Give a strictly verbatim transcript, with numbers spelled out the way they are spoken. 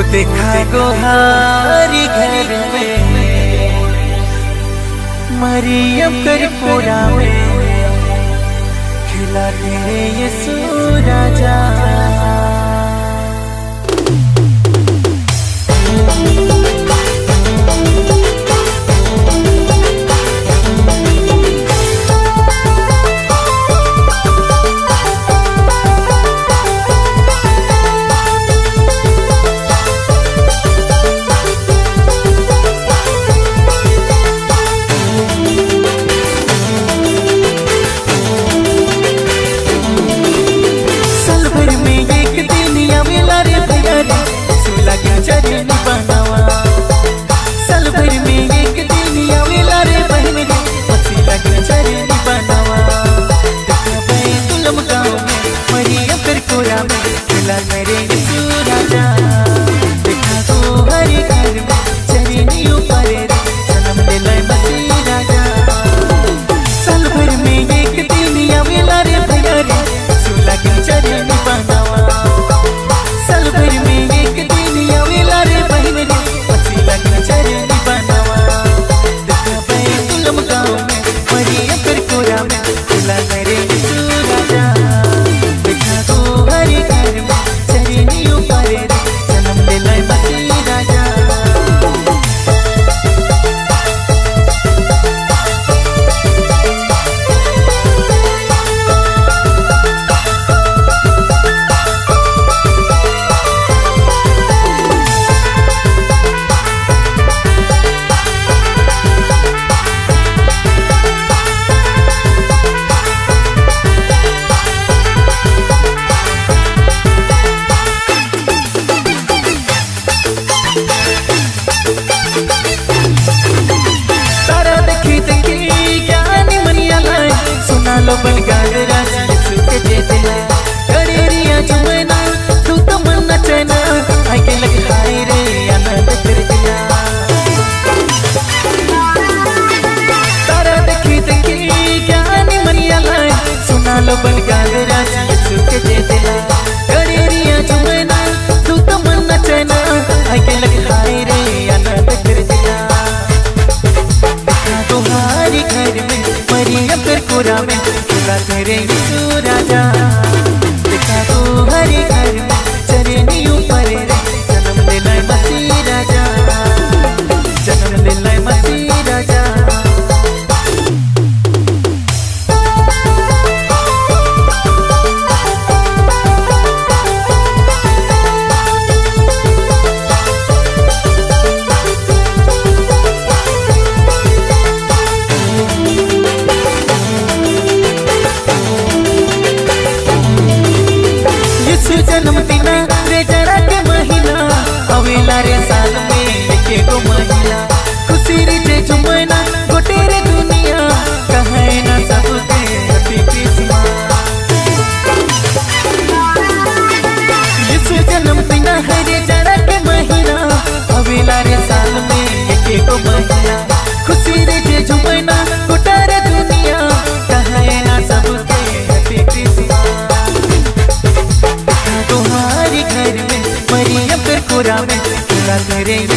देखा गोहारी घर में मरियम कर पूरा में खिला तेरे यीशु राजा। तेरे यीशु राजा देखा तो हरी घर में चरनी ऊपर रे जन्म ले लाए मसीह राजा, जन्म ले लाए मसीह राजा। जन्म दिना रे जरा के महीना अवेला रे साल में एके गो महीना खुशी रे जे झुमना गोटे रे दुनिया कहे ना सबके हैप्पी क्रिसमस। यीशु जन्म दिना है रे जरा के महीना अवेला रे साल में एके गो महीना खुशी रे जे झुमना गोटे रे दुनिया कहे ना सबके हैप्पी क्रिसमस। घर में मरियम कर पूरा में खिला तेरे